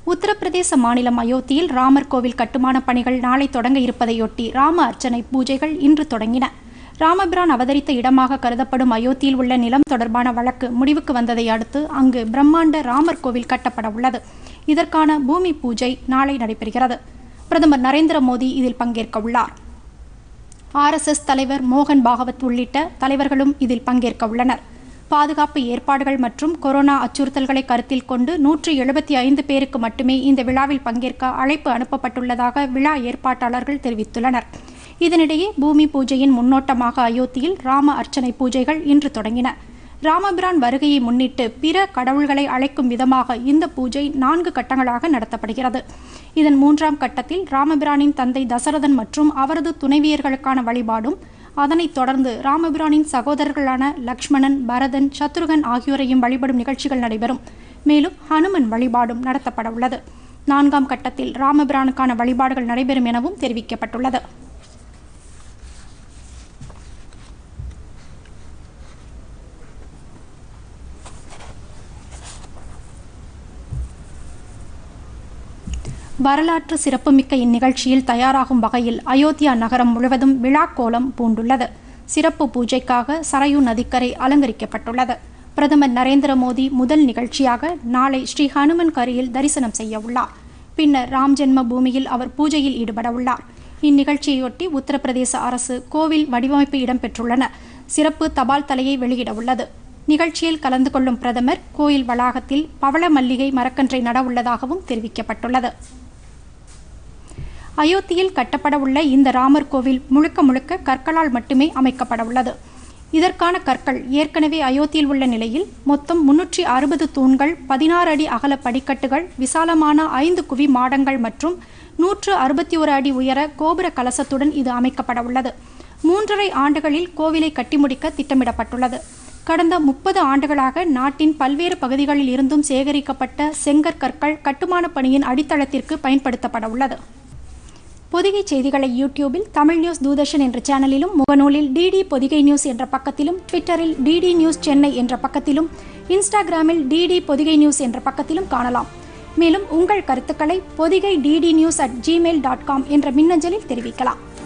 உத்தரப்பிரதேச மாநிலம் அயோத்தியில் ராமர் கோவில் கட்டுமான பணிகள் நாளை தொடங்க இருப்பதையொட்டி ராம அர்ச்சனை பூஜைகள் இன்று தொடங்கின. ராமபிரான் அவதரித்த இடமாக கருதப்படும் அயோத்தியில் உள்ள நிலம் தொடர்பான வழக்கு முடிவுக்கு வந்ததை அடுத்து அங்கு பிரம்மாண்ட ராமர் கோவில் கட்டப்பட உள்ளது. இதற்கான பூமி பூஜை நாளை நடைபெறுகிறது. பிரதமர் நரேந்திர மோடி இதில் பங்கேற்க உள்ளார். RSS தலைவர் மோகன் பாகவத் உள்ளிட்ட தலைவர்களும் இதில் பங்கேற்க உள்ளனர். பாதுகாப்பு ஏற்பாடுகள் மற்றும் கொரோனா அச்சுறுத்தல்களை கருத்தில் கொண்டு 175 பேருக்கு மட்டுமே இந்த விழாவில் பங்கேற்க அழைப்பு அனுப்பப்பட்டுள்ளதாக விழா ஏற்பாட்டாளர்கள் தெரிவித்துள்ளனர். இதனிடையே பூமி பூஜையின் முன்னோட்டமாக அயோத்தியில் ராம அர்ச்சனை பூஜைகள் இன்று தொடங்கின. ராமபிரான் வருகையை முன்னிட்டு பிற கடவுள்களை அழைக்கும் விதமாக இந்த பூஜை 4 கட்டங்களாக நடத்தப்படுகிறது. இதன் 3ஆம் கட்டத்தில் ராமபிரானின் தந்தை தசரதன் மற்றும் அவரது துணைவியர்களுக்கான வழிபாடும், அதனைத் தொடர்ந்து ராமபிரானின் சகோதரர்களான லக்ஷ்மணன், பரதன், சத்ருகன் ஆகியோரையும் வழிபடும் நிகழ்ச்சிகள் நடைபெறும். மேலும் ஹனுமன் வழிபாடும் நடத்தப்பட உள்ளது. 4ஆம் கட்டத்தில் ராமபிரானுக்கான வழிபாடுகள் நடைபெறும் எனவும் தெரிவிக்கப்பட்டுள்ளது. வரலாற்று சிறப்புமிக்க இந்நிகழ்ச்சியில் தயாராகும் வகையில் அயோத்தியா நகரம் முழுவதும் விழாக்கோலம் பூண்டுள்ளது. சிறப்பு பூஜைக்காக சரயு நதிக்கரை அலங்கரிக்கப்பட்டுள்ளது. பிரதமர் நரேந்திர மோடி முதல் நிகழ்ச்சியாக நாளை ஸ்ரீ ஹனுமன் கரியில் தரிசனம் செய்ய உள்ளார். பின்னர் ராம் ஜென்ம பூமியில் அவர் பூஜையில் ஈடுபட உள்ளார். இந்நிகழ்ச்சியையொட்டி உத்தரப்பிரதேச அரசு கோவில் வடிவமைப்பு இடம்பெற்றுள்ளன சிறப்பு தபால் தலையை வெளியிட உள்ளது. நிகழ்ச்சியில் கலந்து கொள்ளும் பிரதமர் கோயில் வளாகத்தில் பவள மல்லிகை மரக்கன்றை நட உள்ளதாகவும் தெரிவிக்கப்பட்டுள்ளது. அயோத்தியில் கட்டப்பட உள்ள இந்த ராமர் கோவில் முழுக்க முழுக்க கற்களால் மட்டுமே அமைக்கப்பட உள்ளது. இதற்கான கற்கள் ஏற்கனவே அயோத்தியில் உள்ள நிலையில் மொத்தம் 360 தூண்கள், 16 அடி அகல படிக்கட்டுகள், விசாலமான 5 குவி மாடங்கள் மற்றும் 161 அடி உயர கோபுர கலசத்துடன் இது அமைக்கப்பட உள்ளது. 3½ ஆண்டுகளில் கோவிலை கட்டி முடிக்க திட்டமிடப்பட்டுள்ளது. கடந்த 30 ஆண்டுகளாக நாட்டின் பல்வேறு பகுதிகளில் இருந்தும் சேகரிக்கப்பட்ட செங்கற்கற்கள் கட்டுமான பணியின் அடித்தளத்திற்கு பயன்படுத்தப்பட உள்ளது. பொதிகை செய்திகளை யூடியூபில் தமிழ் நியூஸ் தூர்தர்ஷன் என்ற சேனலிலும், முகநூலில் DD பொதிகை நியூஸ் என்ற பக்கத்திலும், ட்விட்டரில் DD நியூஸ் சென்னை என்ற பக்கத்திலும், இன்ஸ்டாகிராமில் DD பொதிகை நியூஸ் என்ற பக்கத்திலும் காணலாம். மேலும் உங்கள் கருத்துக்களை பொதிகை ddnews@gmail.com என்ற மின்னஞ்சலில் தெரிவிக்கலாம்.